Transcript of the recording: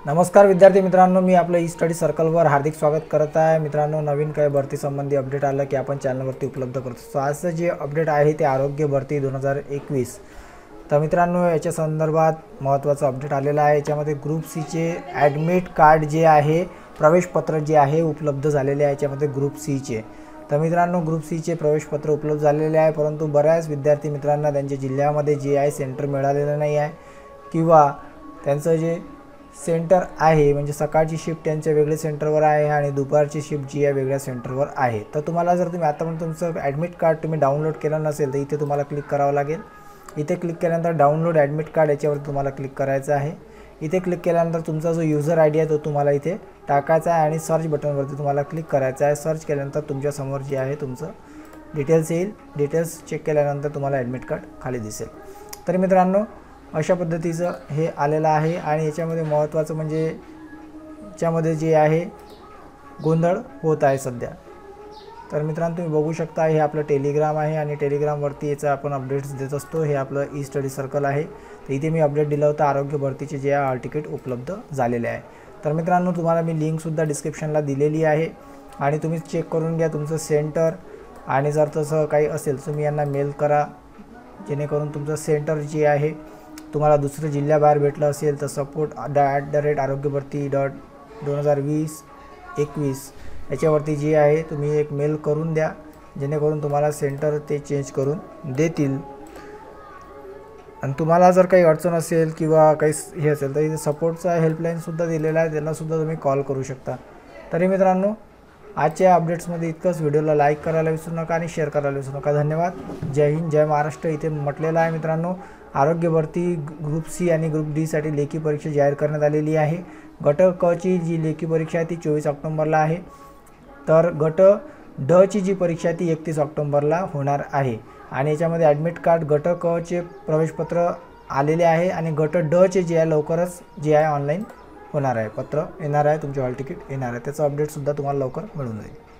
नमस्कार विद्यार्थी मित्रांनो, मी आपलं ई स्टडी सर्कलवर हार्दिक स्वागत करत आहे। मित्रांनो, नवीन काही भरती संबंधी अपडेट आलं की आपण चॅनलवरती उपलब्ध करतो। सो आजचं जे अपडेट आहे ते आरोग्य भरती 2021। तर मित्रांनो, याच्या संदर्भात महत्त्वाचं अपडेट आलेलं आहे। याच्यामध्ये ग्रुप सी चे ॲडमिट कार्ड जे आहे, प्रवेशपत्र जे आहे उपलब्ध झालेले आहे याच्यामध्ये ग्रुप सी चे। तर मित्रांनो, ग्रुप सी चे प्रवेशपत्र उपलब्ध झालेले आहे, परंतु बऱ्याच विद्यार्थी मित्रांना त्यांच्या जिल्ह्यामध्ये जे आहे सेंटर मिळालेलं नाही आहे किंवा त्यांचं जे सेंटर आहे म्हणजे सकाळची शिफ्ट त्यांच्या वेगळे सेंटरवर आहे आणि दुपारची शिफ्ट जी आहे वेगळ्या सेंटरवर आहे। तर तुम्हाला जर तुम्ही आतापर्यंत तुमचं ॲडमिट कार्ड तुम्ही डाउनलोड केलं नसेल तर इथे तुम्हाला क्लिक करावं लागेल। इथे क्लिक केल्यानंतर डाउनलोड ॲडमिट कार्ड याच्यावर तुम्हाला क्लिक करायचं आहे। इथे क्लिक केल्यानंतर तुमचा जो यूजर आयडी आहे तो तुम्हाला इथे टाकायचा आहे आणि सर्च बटनवरती तुम्हाला क्लिक करायचं आहे। सर्च केल्यानंतर तुमच्यासमोर जे आहे तुमचं डिटेल्स येईल। डिटेल्स चेक केल्यानंतर तुम्हाला ॲडमिट कार्ड खाली दिसेल। तर मित्रांनो, अशा पद्धतीचं हे आलेलं आहे आणि याच्यामध्ये महत्त्वाचं म्हणजे याच्यामध्ये जे आहे गोंधळ होत आहे सध्या। तर मित्रांनो, तुम्ही बघू शकता हे आपलं टेलिग्राम आहे आणि टेलिग्रामवरती याचा आपण अपडेट्स देत असतो। हे आपलं ई स्टडी सर्कल आहे। तर इथे मी अपडेट दिलं होतं आरोग्य भरतीचे जे हॉल तिकीट उपलब्ध झालेले आहे। तर मित्रांनो, तुम्हाला मी लिंकसुद्धा डिस्क्रिप्शनला दिलेली आहे आणि तुम्ही चेक करून घ्या तुमचं सेंटर, आणि जर तसं काही असेल तुम्ही यांना मेल करा जेणेकरून तुमचं सेंटर जे आहे तुम्हाला दुसऱ्या जिल्ह्याबाहेर भेटलं असेल तर support@आरोग्यभरती.2020-21 याच्यावरती जे आहे तुम्ही एक मेल करून द्या जेणेकरून तुम्हाला सेंटर ते चेंज करून देतील। आणि तुम्हाला जर काही अडचण असेल किंवा काही हे असेल तर इथे सपोर्टचा हेल्पलाईनसुद्धा दिलेला आहे, त्यांनासुद्धा तुम्ही कॉल करू शकता। तरी मित्रांनो, आजच्या अपडेट्समध्ये इतकंच। व्हिडिओला लाईक करायला विसरू नका आणि शेअर करायला विसरू नका। धन्यवाद। जय हिंद, जय महाराष्ट्र। इथे म्हटलेलं आहे मित्रांनो, आरोग्य भरती ग्रुप सी आणि ग्रुप डी साठी लेखी परीक्षा जाहीर करण्यात आलेली आहे। गट क ची जी लेखी परीक्षा आहे ती 24 ऑक्टोबरला आहे, तर गट ड ची जी परीक्षा आहे ती 31 ऑक्टोबरला होणार आहे। आणि याच्यामध्ये ॲडमिट कार्ड गट क चे प्रवेशपत्र आलेले आहे आणि गट ड चे जे आहे लवकरच जे आहे ऑनलाईन होणार आहे, पत्र येणार आहे, तुमचे हॉल तिकीट येणार आहे। त्याचं अपडेटसुद्धा तुम्हाला लवकर मिळून जाईल।